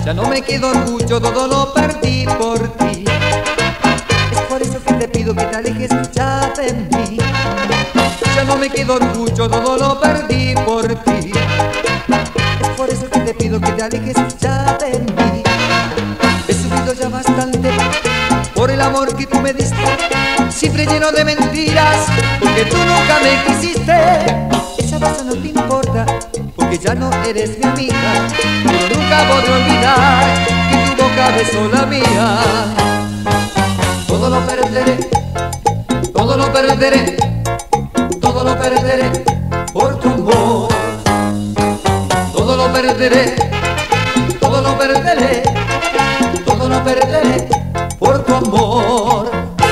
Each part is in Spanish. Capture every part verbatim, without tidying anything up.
Ya no me queda orgullo, todo lo perdí por ti. Es por eso que te pido que te alejes ya de mí. Ya no me queda orgullo, todo lo perdí por ti. Es por eso que te pido que te alejes ya de mí. He sufrido ya bastante por el amor que tú me diste, siempre lleno de mentiras, porque tú nunca me quisiste. Esa cosa no te importa, porque ya no eres mi amiga, pero nunca podré olvidar que tu boca besó la mía. Todo lo perderé, todo lo perderé, todo lo perderé por tu amor. Todo lo perderé, todo lo perderé, todo lo perderé por tu amor.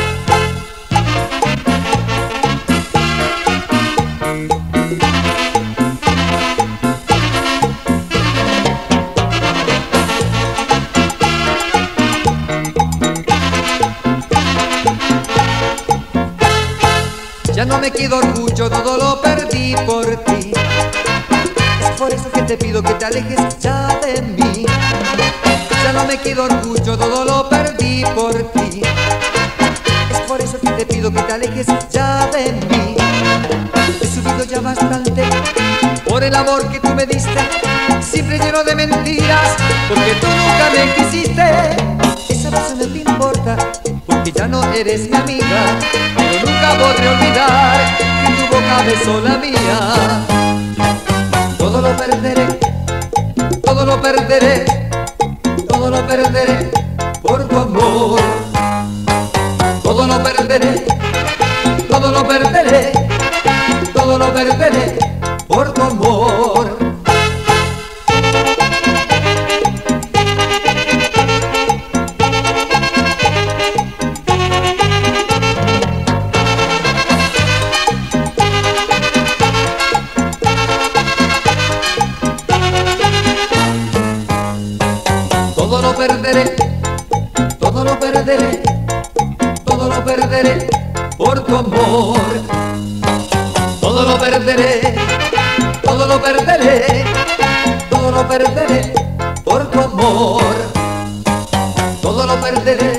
Ya no me queda orgullo, todo lo perdí por ti. Es por eso que te pido que te alejes ya de mí. Ya no me queda orgullo, todo lo perdí por ti. Es por eso que te pido que te alejes ya de mí. He sufrido ya bastante por el amor que tú me diste, siempre lleno de mentiras, porque tú nunca me quisiste. Esa cosa no te importa, porque ya no eres mi amiga, pero nunca podré olvidar que tu boca besó la mía. Todo lo perderé, todo lo perderé, todo lo perderé por tu amor. Todo lo perderé, todo lo perderé, todo lo perderé por tu amor. Todo lo perderé, todo lo perderé, todo lo perderé por tu amor. Todo lo perderé, todo lo perderé, todo lo perderé por tu amor. Todo lo perderé,